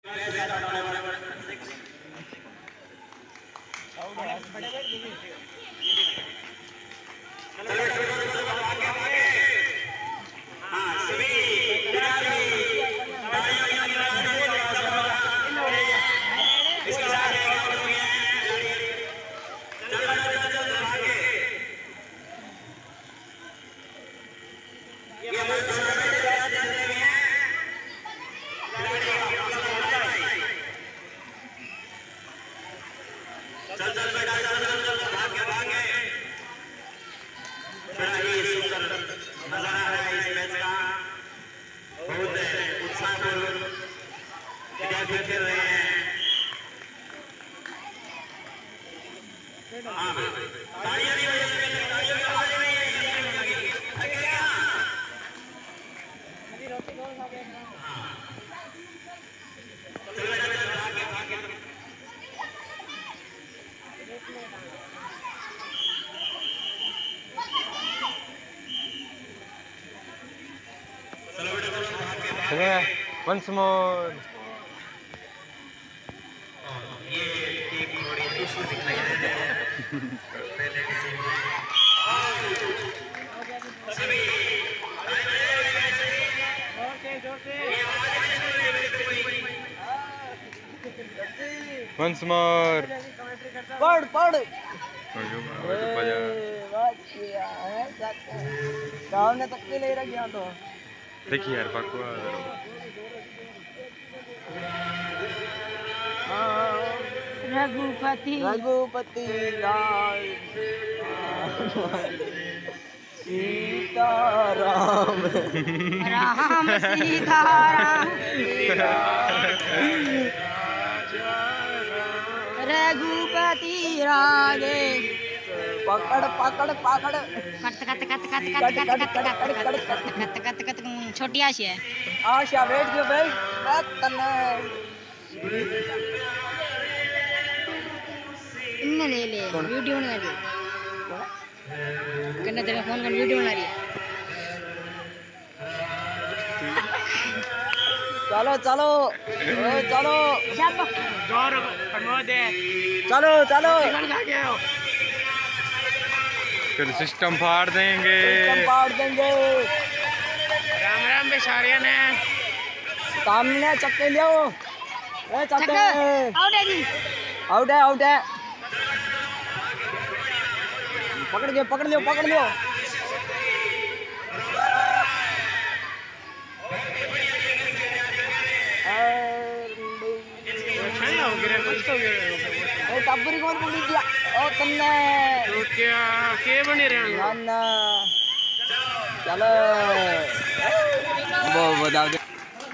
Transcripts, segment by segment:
Once more. Once more. पढ़ काम ने तक के ले रखा तो देखिए यार बकवास रघुपति लाल सीताराम राम सीताराम रघुपति राजे पकड़ कट छोटी आशा है। आशा बैठ गयो भाई इन्ने ले वीडियो बना रही करना तेरा फोन कर वीडियो बना रही है। चलो फिर सिस्टम फाड़ देंगे। राम बेचारिया ने सामने चक्के लियो चक्के आउट है पकड़ लियो टब्बरी कौन पकड़ी दिया ओ तन्ने तो क्या के बने रहे ना चलो वो बताओ दे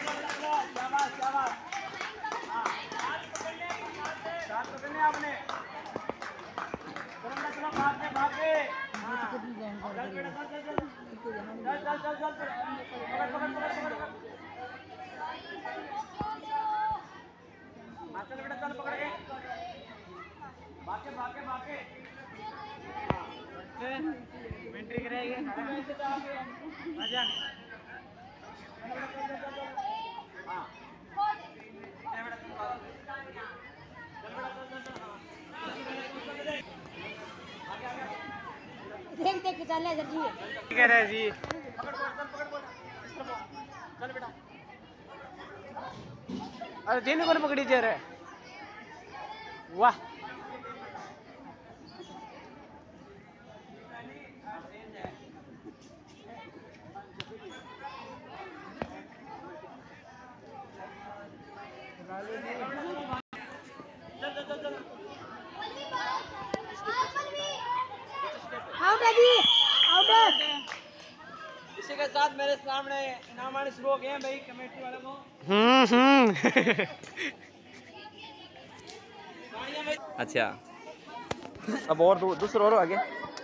देख चल ले जी ठीक है जी चल बेटा अरे देने को पकड़ी जा रहा है वाह इसी के साथ मेरे सामने इनामानी शुरू हो गए हैं भाई कमेटी वालों को। अच्छा अब और दूसरा और आगे